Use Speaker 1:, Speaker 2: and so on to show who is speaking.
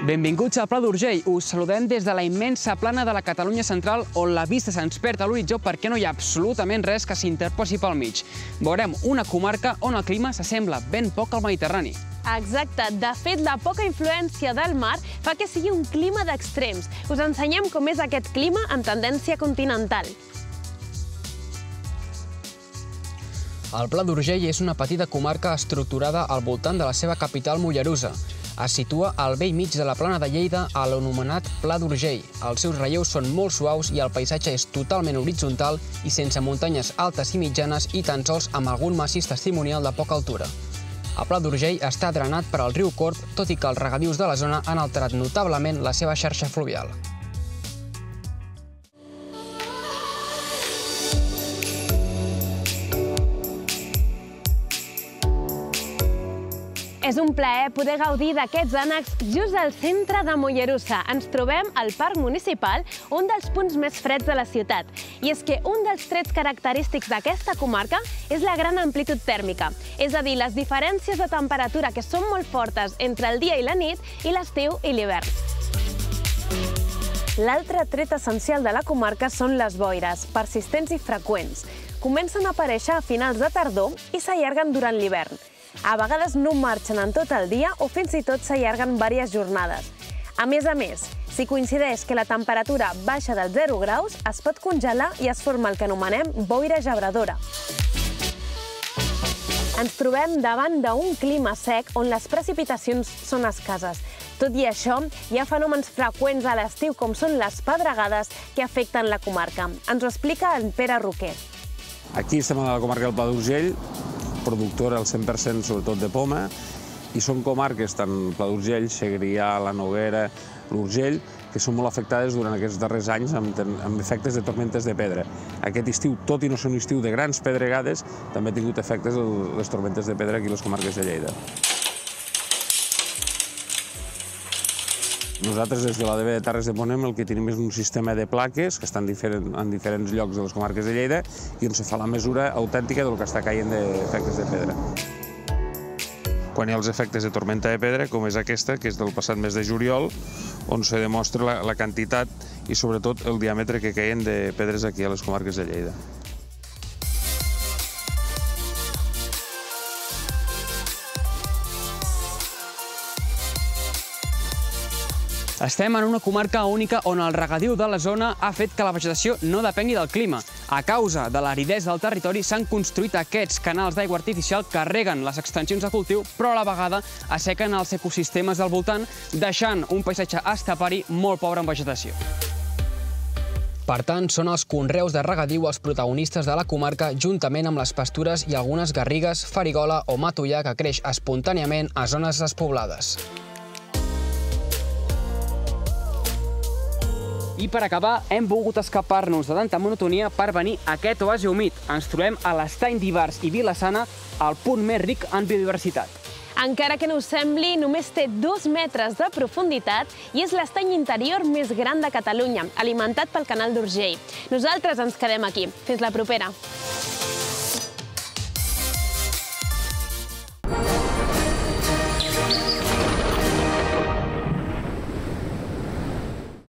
Speaker 1: Benvinguts al Pla d'Urgell. Us saludem des de la immensa plana de la Catalunya central on la vista se'ns perd a l'horitzó perquè no hi ha absolutament res que s'interposi pel mig. Veurem una comarca on el clima s'assembla ben poc al Mediterrani.
Speaker 2: Exacte. De fet, la poca influència del mar fa que sigui un clima d'extrems. Us ensenyem com és aquest clima amb tendència continental.
Speaker 1: El Pla d'Urgell és una petita comarca estructurada al voltant de la seva capital Mollerussa. Es situa al bell mig de la plana de Lleida a l'anomenat Pla d'Urgell. Els seus relleus són molt suaus i el paisatge és totalment horitzontal i sense muntanyes altes i mitjanes i tan sols amb algun massís testimonial de poca altura. El Pla d'Urgell està drenat per al riu Corb, tot i que els regadius de la zona han alterat notablement la seva xarxa fluvial.
Speaker 2: És un plaer poder gaudir d'aquests ànecs just al centre de Mollerussa. Ens trobem al Parc Municipal, un dels punts més freds de la ciutat. I és que un dels trets característics d'aquesta comarca és la gran amplitud tèrmica. És a dir, les diferències de temperatura que són molt fortes entre el dia i la nit i l'estiu i l'hivern. L'altre tret essencial de la comarca són les boires, persistents i freqüents. Comencen a aparèixer a finals de tardor i s'allarguen durant l'hivern. A vegades no marxen en tot el dia o fins i tot s'allarguen diverses jornades. A més, si coincideix que la temperatura baixa dels 0 graus, es pot congelar i es forma el que anomenem boira gebradora. Ens trobem davant d'un clima sec on les precipitacions són escasses. Tot i això, hi ha fenòmens freqüents a l'estiu com són les pedregades que afecten la comarca. Ens ho explica en Pere Roquer.
Speaker 3: Aquí estem a la comarca del Pla d'Urgell, productora al 100% sobretot de poma, i són comarques, tant Pla d'Urgell, Segrià, la Noguera, l'Urgell, que són molt afectades durant aquests darrers anys amb efectes de tormentes de pedra. Aquest estiu, tot i no ser un estiu de grans pedregades, també ha tingut efectes les tormentes de pedra aquí a les comarques de Lleida. Nosaltres, des de l'ADB de Terres de Ponent, el que tenim és un sistema de plaques que estan en diferents llocs de les comarques de Lleida i on se fa la mesura autèntica del que està caient d'efectes de pedra. Quan hi ha els efectes de tormenta de pedra, com és aquesta, que és del passat mes de juliol, on se demostra la quantitat i sobretot el diàmetre que caien de pedres aquí a les comarques de Lleida.
Speaker 1: Estem en una comarca única on el regadiu de la zona ha fet que la vegetació no depengui del clima. A causa de l'aridesa del territori s'han construït aquests canals d'aigua artificial que reguen les extensions de cultiu, però a la vegada assequen els ecosistemes del voltant, deixant un paisatge estepari molt pobre en vegetació. Per tant, són els conreus de regadiu els protagonistes de la comarca, juntament amb les pastures i algunes garrigues, farigola o matollar que creix espontàniament a zones despoblades. I per acabar, hem volgut escapar-nos de tanta monotonia per venir a aquest oasi humit. Ens trobem a l'Estany d'Ivars i Vila-sana, el punt més ric en biodiversitat.
Speaker 2: Encara que no us sembli, només té 2 metres de profunditat i és l'estany interior més gran de Catalunya, alimentat pel canal d'Urgell. Nosaltres ens quedem aquí. Fins la propera.